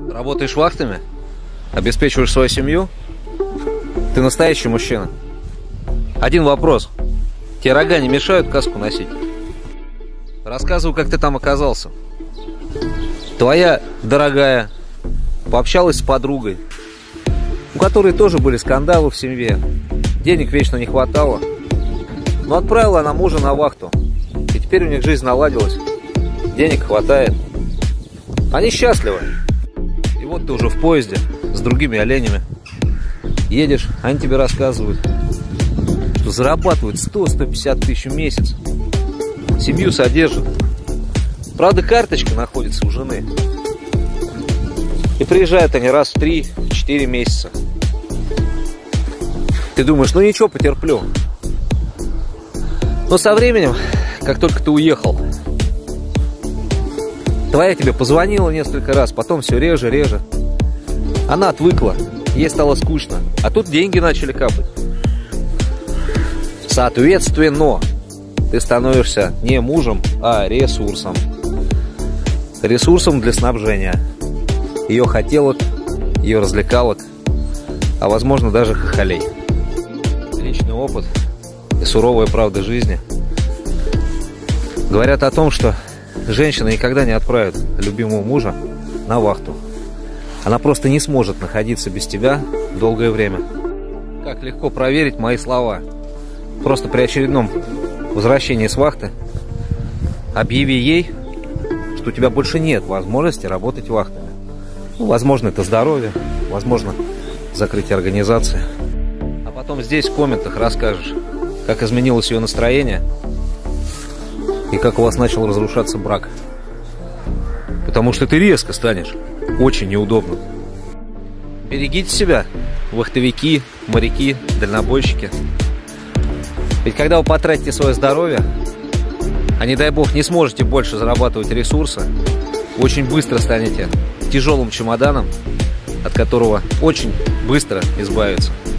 Работаешь вахтами? Обеспечиваешь свою семью? Ты настоящий мужчина. Один вопрос. Тебе рога не мешают каску носить? Рассказывай, как ты там оказался. Твоя дорогая пообщалась с подругой, у которой тоже были скандалы в семье. Денег вечно не хватало. Но отправила она мужа на вахту. И теперь у них жизнь наладилась. Денег хватает. Они счастливы. И вот ты уже в поезде с другими оленями. Едешь, они тебе рассказывают, что зарабатывают 100-150 тысяч в месяц. Семью содержат. Правда, карточка находится у жены. И приезжают они раз в 3-4 месяца. Ты думаешь, ну ничего, потерплю. Но со временем, как только ты уехал, твоя тебе позвонила несколько раз, потом все реже. Она отвыкла, ей стало скучно. А тут деньги начали капать. Соответственно, ты становишься не мужем, а ресурсом. Ресурсом для снабжения ее хотелок, ее развлекалок, а возможно даже хохолей. Личный опыт и суровая правда жизни говорят о том, что женщина никогда не отправит любимого мужа на вахту. Она просто не сможет находиться без тебя долгое время. Как легко проверить мои слова. Просто при очередном возвращении с вахты объяви ей, что у тебя больше нет возможности работать вахтами. Ну, возможно, это здоровье, возможно, закрытие организации. А потом здесь в комментах расскажешь, как изменилось ее настроение и как у вас начал разрушаться брак. Потому что ты резко станешь очень неудобным. Берегите себя, вахтовики, моряки, дальнобойщики. Ведь когда вы потратите свое здоровье, а не дай бог не сможете больше зарабатывать ресурсы, вы очень быстро станете тяжелым чемоданом, от которого очень быстро избавиться.